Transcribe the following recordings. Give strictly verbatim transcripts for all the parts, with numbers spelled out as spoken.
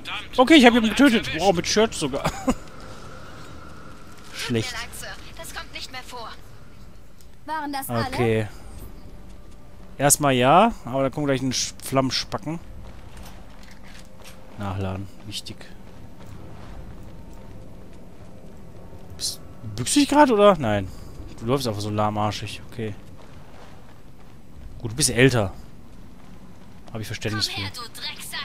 Verdammt. Okay, ich habe ihn getötet. Wow, mit Shirt sogar. Schlecht. Das kommt nicht mehr vor. Waren das alle? Okay. Erstmal ja, aber da kommt gleich ein Sch- Flammenspacken. Nachladen. Wichtig. Bist, bückst du dich gerade, oder? Nein. Du läufst einfach so lahmarschig. Okay. Gut, du bist älter. Habe ich Verständnis Komm für. her, du Drecksack.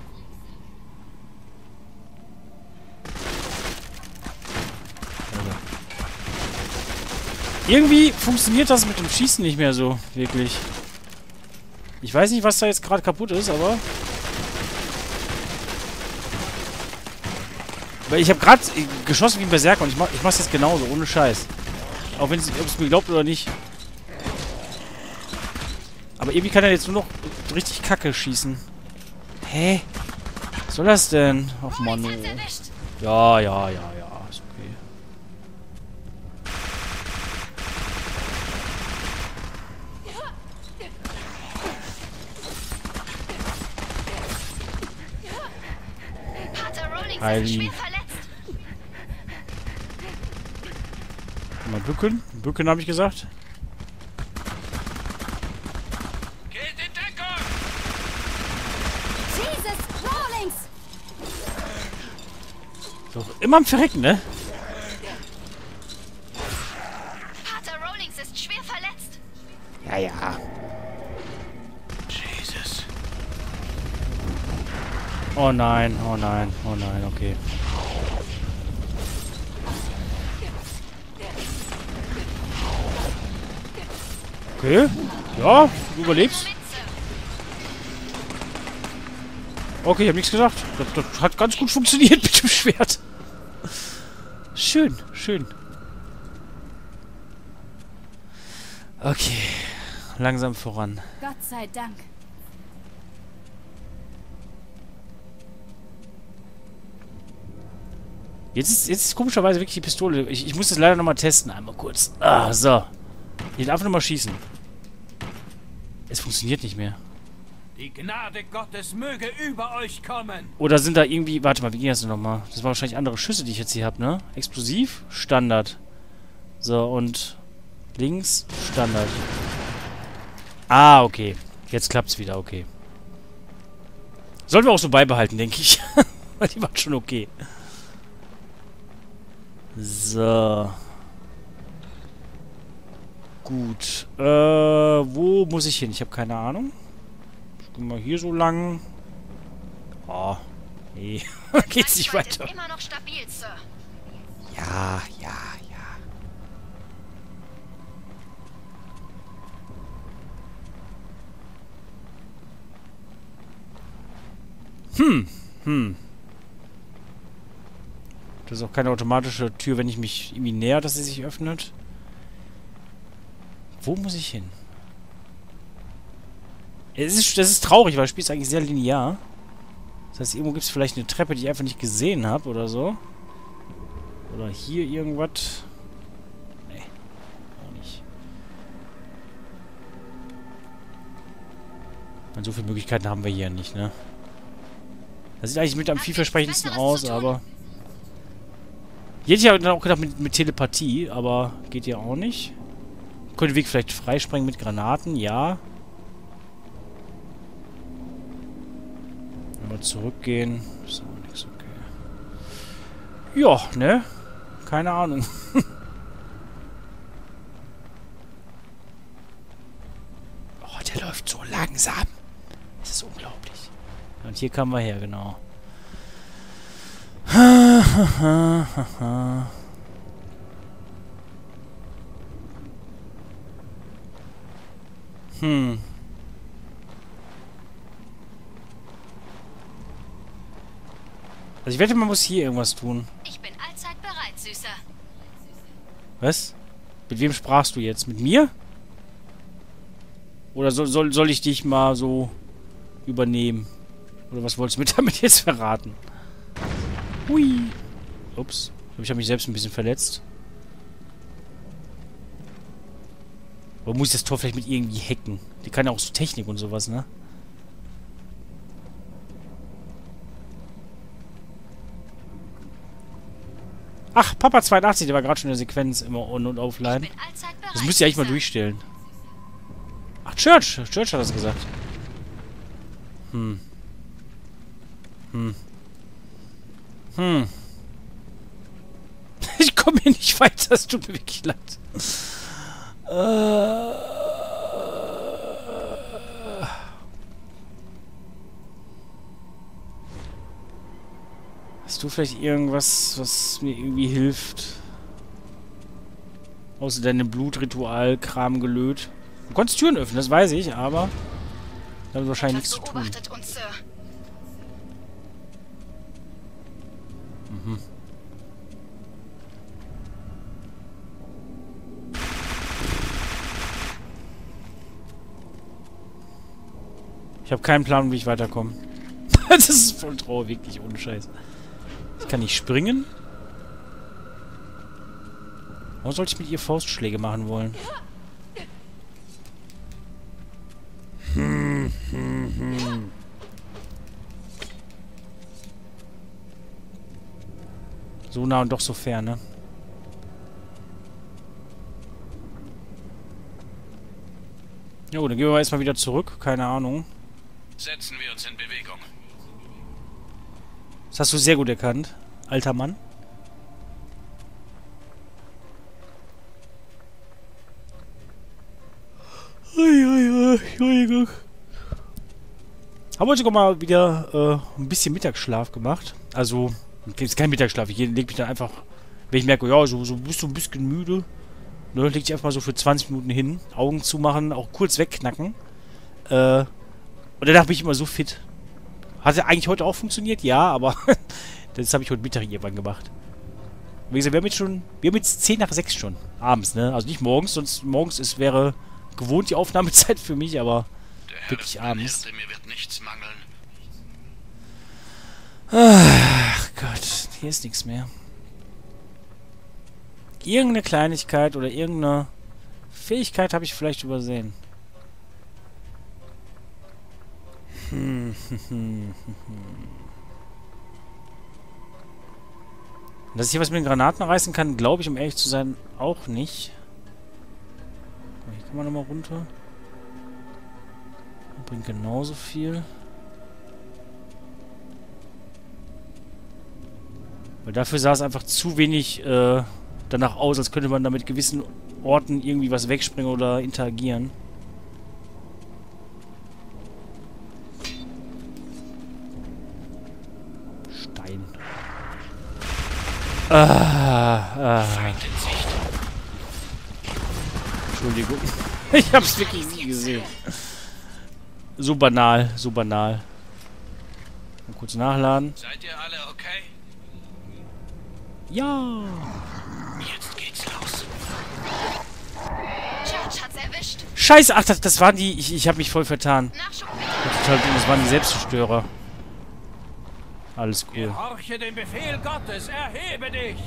Irgendwie funktioniert das mit dem Schießen nicht mehr so, wirklich. Ich weiß nicht, was da jetzt gerade kaputt ist, aber... Weil ich habe gerade geschossen wie ein Berserker und ich, mach, ich mach's jetzt genauso, ohne Scheiß. Auch wenn es mir glaubt oder nicht. Aber irgendwie kann er jetzt nur noch richtig Kacke schießen. Hä? Was soll das denn? Ach Mann. Ja, ja, ja, ja. Ist okay. Heili. Mal bücken. Bücken, habe ich gesagt. Geht in Deckung! Jesus, Rawlings! Doch immer am Verrecken, ne? Pater Rawlings ist schwer verletzt. Ja, ja. Jesus. Oh nein, oh nein, oh nein, okay. Okay. Ja, du überlebst. Okay, ich habe nichts gesagt. Das, das hat ganz gut funktioniert mit dem Schwert. Schön, schön. Okay. Langsam voran. Gott sei Dank. Jetzt ist, jetzt ist komischerweise wirklich die Pistole. Ich, ich muss das leider nochmal testen. Einmal kurz. Ah, so. Ich darf nochmal schießen. Es funktioniert nicht mehr. Die Gnade Gottes möge über euch kommen. Oder sind da irgendwie... Warte mal, wie ging das denn nochmal? Das waren wahrscheinlich andere Schüsse, die ich jetzt hier habe, ne? Explosiv, Standard. So, und links, Standard. Ah, okay. Jetzt klappt's wieder, okay. Sollten wir auch so beibehalten, denke ich. Weil die waren schon okay. So. Gut. Äh, wo muss ich hin? Ich habe keine Ahnung. Ich guck mal hier so lang. Oh. Nee. Geht's nicht Reichweite weiter. ist immer noch stabil, Sir. Ja, ja, ja. Hm. Hm. Das ist auch keine automatische Tür, wenn ich mich irgendwie näher, dass sie sich öffnet. Wo muss ich hin? Es ist, das ist traurig, weil das Spiel ist eigentlich sehr linear. Das heißt, irgendwo gibt es vielleicht eine Treppe, die ich einfach nicht gesehen habe oder so. Oder hier irgendwas. Nee, auch nicht. Und so viele Möglichkeiten haben wir hier nicht, ne? Das sieht eigentlich mit am vielversprechendsten aus, aber... Hier hätte ich ja auch gedacht mit, mit Telepathie, aber geht ja auch nicht. Könnte den Weg vielleicht freisprengen mit Granaten, ja. Mal zurückgehen. Ist aber nichts, okay. Ja, ne? Keine Ahnung. Oh, der läuft so langsam. Das ist unglaublich. Und hier kamen wir her, genau. Hm. Also ich wette, man muss hier irgendwas tun. Ich bin allzeit bereit, Süßer. Was? Mit wem sprachst du jetzt? Mit mir? Oder soll, soll, soll ich dich mal so übernehmen? Oder was wolltest du mir damit jetzt verraten? Hui. Ups. Ich glaube, ich habe mich selbst ein bisschen verletzt. Oder muss ich das Tor vielleicht mit irgendwie hacken? Die kann ja auch so Technik und sowas, ne? Ach, Papa zweiundachtzig, der war gerade schon in der Sequenz immer on- und Ich offline. bin allzeit bereit, Das müsst ihr eigentlich mal Sir. durchstellen. Ach, Church. Church hat das gesagt. Hm. Hm. Hm. Ich komme hier nicht weiter, es tut mir wirklich leid. Äh... Hast du vielleicht irgendwas, was mir irgendwie hilft? Außer deinem Blutritual-Kram gelöt. Du konntest Türen öffnen, das weiß ich, aber damit wahrscheinlich nichts Das zu tun. beobachtet uns, Sir. Mhm. Ich habe keinen Plan, wie ich weiterkomme. Das ist voll traurig, wirklich, ohne Scheiß. Ich kann nicht springen. Warum sollte ich mit ihr Faustschläge machen wollen? Hm, hm, hm. So nah und doch so fern, ne? Jo, dann gehen wir erstmal wieder zurück. Keine Ahnung. Setzen wir uns in Bewegung. Das hast du sehr gut erkannt, alter Mann. Habe heute sogar mal wieder äh, ein bisschen Mittagsschlaf gemacht. Also, jetzt kein Mittagsschlaf. Ich leg mich dann einfach, wenn ich merke, ja, so, so bist du ein bisschen müde, ne, leg dich einfach mal so für zwanzig Minuten hin, Augen zumachen, auch kurz wegknacken. Äh, und danach bin ich immer so fit. Hatte eigentlich heute auch funktioniert, ja, aber das habe ich heute Mittag irgendwann gemacht. Wie gesagt, wir haben jetzt schon, wir haben jetzt zehn nach sechs schon, abends, ne? Also nicht morgens, sonst morgens ist, wäre gewohnt die Aufnahmezeit für mich, aber Der Herr wirklich ist mein abends. Hirte, mir wird nichts mangeln. Ach Gott, hier ist nichts mehr. Irgendeine Kleinigkeit oder irgendeine Fähigkeit habe ich vielleicht übersehen. Hm, hm, hm, hm. Dass ich hier was mit den Granaten reißen kann, glaube ich, um ehrlich zu sein, auch nicht. Hier kann man nochmal runter. Bringt genauso viel. Weil dafür sah es einfach zu wenig äh, danach aus, als könnte man da mit gewissen Orten irgendwie was wegspringen oder interagieren. Stein. Ah, ah. Entschuldigung. Ich hab's wirklich nie gesehen. So banal, so banal. Mal kurz nachladen. Seid ihr alle okay? Ja. Jetzt geht's los. Church hat's erwischt. Scheiße, ach, das, das waren die... Ich, ich habe mich voll vertan. Nachschub. Total dumm, das waren die Selbstzerstörer. Alles cool. Gehorche dem Befehl Gottes, erhebe dich!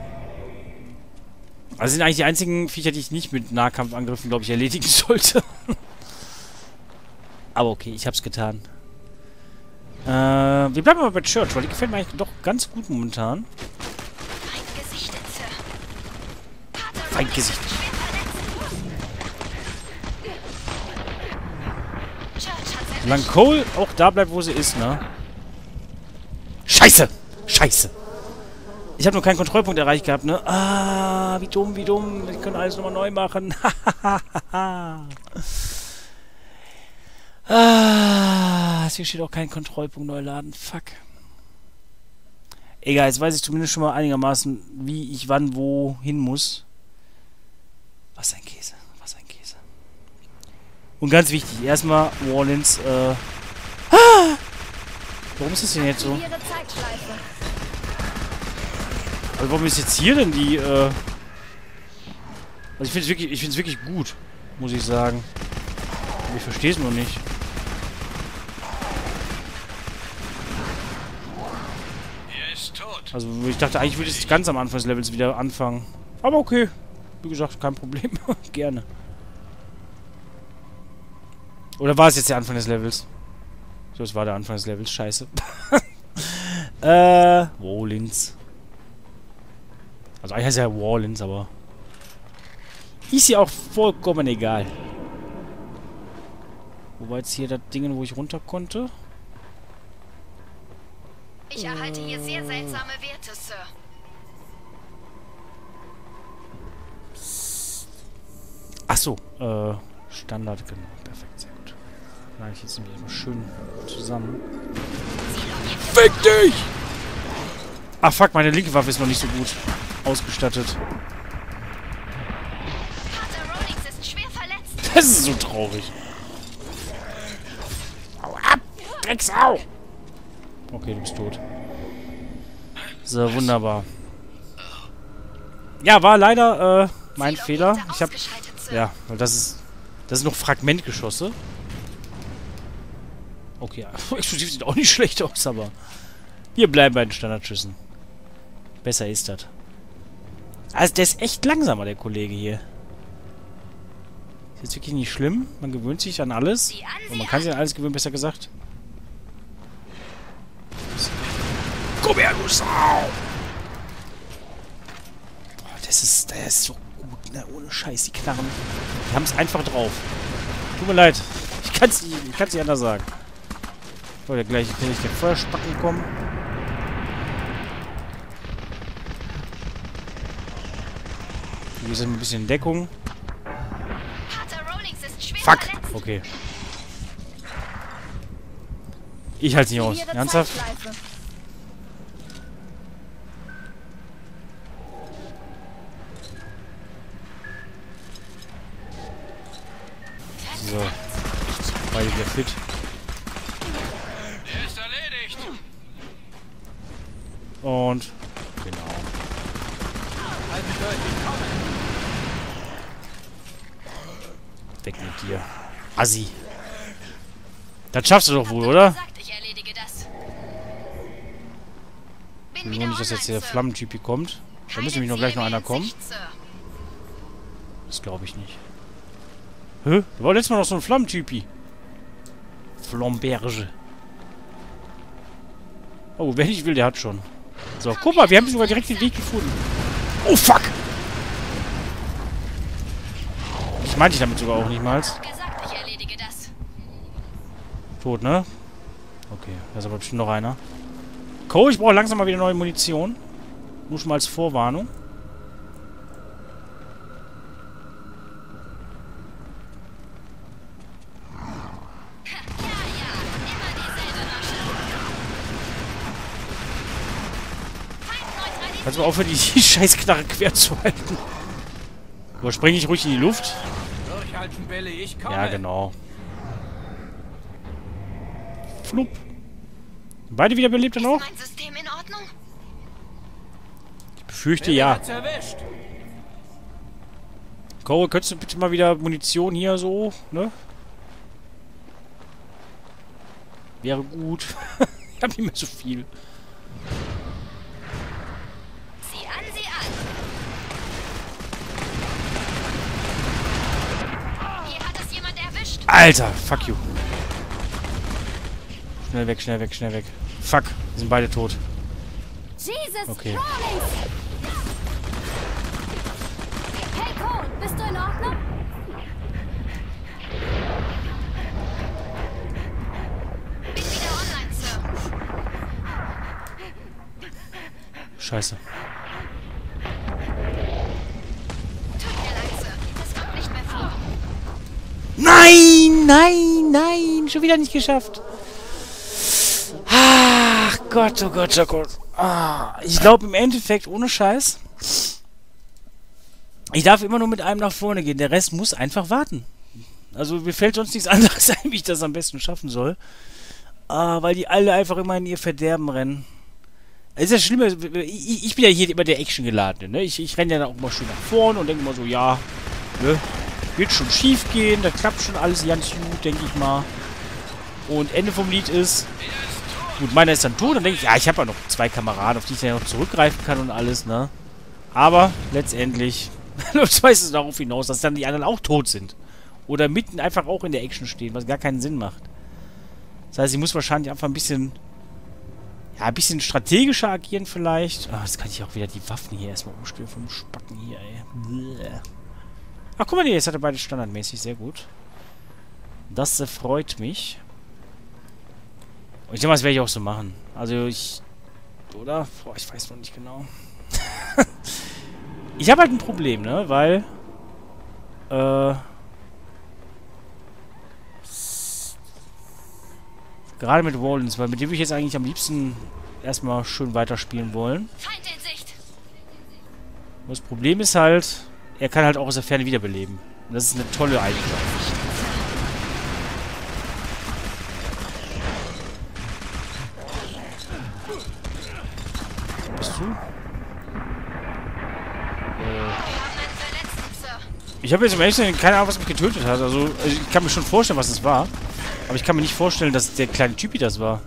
Also das sind eigentlich die einzigen Viecher, die ich nicht mit Nahkampfangriffen, glaube ich, erledigen sollte. Aber okay, ich hab's getan. Äh, wir bleiben aber bei Church, weil die gefällt mir eigentlich doch ganz gut momentan. Feind gesichtet, Sir. Pater Feind Rowling gesichtet. ist schwer verletzt. Church hat's erwischt. Solange Cole auch da bleibt, wo sie ist, ne? Scheiße! Scheiße! Ich habe nur keinen Kontrollpunkt erreicht gehabt, ne? Ah, wie dumm, wie dumm. Wir können alles nochmal neu machen. Ah, hier steht auch kein Kontrollpunkt neu laden. Fuck. Egal, jetzt weiß ich zumindest schon mal einigermaßen, wie ich wann wo hin muss. Was ein Käse, was ein Käse. Und ganz wichtig, erstmal Warlins, äh... Ah! Warum ist das denn jetzt so? Ihre Zeitschleife. Also warum ist jetzt hier denn die, äh... Also ich finde es wirklich, ich finde es wirklich gut, muss ich sagen. Aber ich verstehe es noch nicht. Er ist tot. Also ich dachte eigentlich würde ich ganz am Anfang des Levels wieder anfangen. Aber okay. Wie gesagt, kein Problem. Gerne. Oder war es jetzt der Anfang des Levels? So, es war der Anfang des Levels. Scheiße. äh, Rollins. Also eigentlich heißt er ja Warlins, aber... Ist ja auch vollkommen egal. Wo war jetzt hier das Ding, wo ich runter konnte? Ich erhalte hier sehr seltsame Werte, Sir. Ach so, äh, Standard, genau. Perfekt, sehr gut. Dann habe ich jetzt nämlich immer schön zusammen. Fick dich! Ach fuck, meine linke Waffe ist noch nicht so gut ausgestattet. Pater Rollings ist schwer verletzt. Das ist so traurig. Hau ab! Drecksau! Okay, du bist tot. So, wunderbar. Ja, war leider, äh, mein Fehler. Ich hab... Ja, weil das ist... Das sind noch Fragmentgeschosse. Okay, explosiv sieht auch nicht schlecht aus, aber... Wir bleiben bei den Standardschüssen. Besser ist das. Also, der ist echt langsamer, der Kollege hier. Ist jetzt wirklich nicht schlimm. Man gewöhnt sich an alles. Und man kann sich an alles gewöhnen, besser gesagt. Komm her, du Sau! Boah, das ist, der ist so gut, ne? Ohne Scheiß, die Knarren. Die haben es einfach drauf. Tut mir leid. Ich kann es nicht, ich kann's nicht anders sagen. So, der gleich kann ich den Feuerspacken kommen. Wir sind ein bisschen in Deckung. Fuck! Okay. Ich halte nicht aus. Ernsthaft? So. Beide wieder fit. Der ist erledigt. Und... Genau. Haltet euch, wir kommen. Weg mit dir. Assi. Das schaffst du doch wohl, oder? Ich erledige das. Ich will nur nicht, dass jetzt hier der Flammentyp hier kommt. Da müsste nämlich noch gleich noch einer kommen. Das glaube ich nicht. Hä? Da war letztes Mal noch so ein Flammentypi. Flamberge. Oh, wer nicht will, der hat schon. So, guck mal, wir haben sogar direkt den Weg gefunden. Oh, fuck! Ich meinte ich damit sogar auch nicht mal. Tot, ne? Okay, da ist aber bestimmt noch einer. Cole, ich brauche langsam mal wieder neue Munition. Nur schon mal als Vorwarnung. Kannst du mal aufhören, die, die Scheißknarre quer zu halten? Überspringe ich ruhig in die Luft? Durchhalten, Billy, ich komme. Ja, genau. Flup. Beide wieder belebt dann auch? Ist mein System in Ordnung? Ich befürchte Billy ja. hat's erwischt. Cole, könntest du bitte mal wieder Munition hier so, ne? Wäre gut. Ich hab nicht mehr so viel. Sieh an, sieh an. Hier hat es jemand erwischt. Alter, fuck you. Schnell weg, schnell weg, schnell weg. Fuck, wir sind beide tot. Jesus, Okay. Rawlings! Hey Cole, bist du in Ordnung? Bin wieder online, Sir. Scheiße. Tut mir leid, Sir. Das kommt nicht mehr vor. Nein, nein, nein. Schon wieder nicht geschafft. Ach Gott, oh Gott, oh Gott. Ah, ich glaube im Endeffekt, ohne Scheiß, ich darf immer nur mit einem nach vorne gehen. Der Rest muss einfach warten. Also mir fällt sonst nichts anderes ein, wie ich das am besten schaffen soll. Ah, weil die alle einfach immer in ihr Verderben rennen. Es ist das Schlimme, ich, ich bin ja hier immer der Action-Geladene, ne? Ich, ich renne ja dann auch mal schön nach vorne und denke mal so, ja, ne? Wird schon schief gehen, da klappt schon alles ganz gut, denke ich mal. Und Ende vom Lied ist, gut, meiner ist dann tot, dann denke ich, ja, ich habe ja noch zwei Kameraden, auf die ich dann noch zurückgreifen kann und alles, ne? Aber letztendlich läuft es darauf hinaus, dass dann die anderen auch tot sind. Oder mitten einfach auch in der Action stehen, was gar keinen Sinn macht. Das heißt, ich muss wahrscheinlich einfach ein bisschen, Ja, ein bisschen strategischer agieren vielleicht. Ah, jetzt kann ich auch wieder die Waffen hier erstmal umstellen vom Spacken hier, ey. Bläh. Ach, guck mal, jetzt hat er beide standardmäßig. Sehr gut. Das äh, freut mich. Und ich denke mal, das werde ich auch so machen. Also ich... Oder? Boah, ich weiß noch nicht genau. Ich habe halt ein Problem, ne? Weil... Äh... Gerade mit Rollins, weil mit dem würde ich jetzt eigentlich am liebsten erstmal schön weiterspielen wollen. Feind in Sicht. Das Problem ist halt, er kann halt auch aus der Ferne wiederbeleben. Und das ist eine tolle Eigenschaft. Bist du? Wir haben einen Verletzten, Sir. Ich habe jetzt im ehrlichen keine Ahnung, was mich getötet hat. Also, also, ich kann mir schon vorstellen, was es war. Aber ich kann mir nicht vorstellen, dass der kleine Typi das war.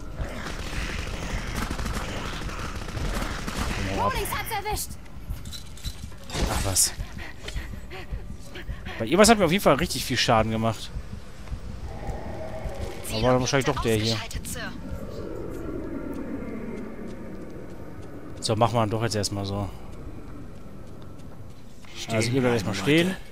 Rawlings hat's erwischt. Ach was. Bei irgendwas hat mir auf jeden Fall richtig viel Schaden gemacht. Aber war wahrscheinlich doch der hier. Sir. So, machen wir doch jetzt erstmal so. Also, ihr bleibt erstmal stehen.